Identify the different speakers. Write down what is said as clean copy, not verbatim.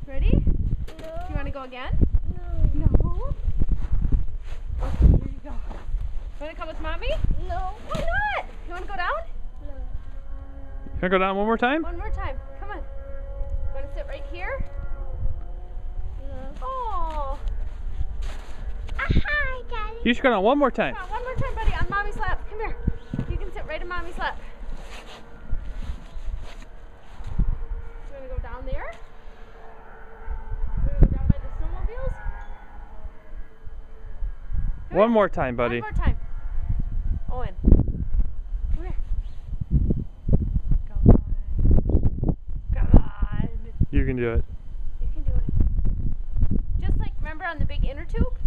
Speaker 1: Ready?
Speaker 2: No.
Speaker 1: You want to go again?
Speaker 2: No.
Speaker 1: No. Okay, here you go. You want to come with mommy?
Speaker 2: No.
Speaker 1: Why not? You want to go down?
Speaker 2: No.
Speaker 3: You wanna go down one more time?
Speaker 1: One more time. Come on. You want to sit right here?
Speaker 2: No.
Speaker 1: Oh.
Speaker 2: Hi, Daddy.
Speaker 3: You should go down one more time.
Speaker 1: Come on, one more time, buddy, on mommy's lap. Come here. You can sit right in mommy's lap. You want to go down there? You want to go down by the snowmobiles? Come
Speaker 3: One
Speaker 1: here.
Speaker 3: more time, buddy.
Speaker 1: One more time. Owen. Come here. Come on. Come on.
Speaker 3: You can do it.
Speaker 1: You can do it. Just like, remember on the big inner tube?